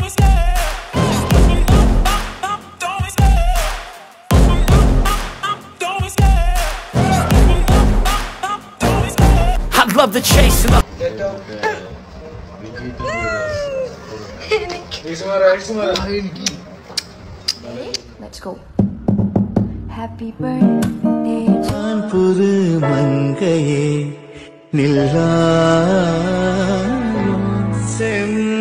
I love the chase and the Let's go. Happy birthday to புது மங்கையே நில்லா செம்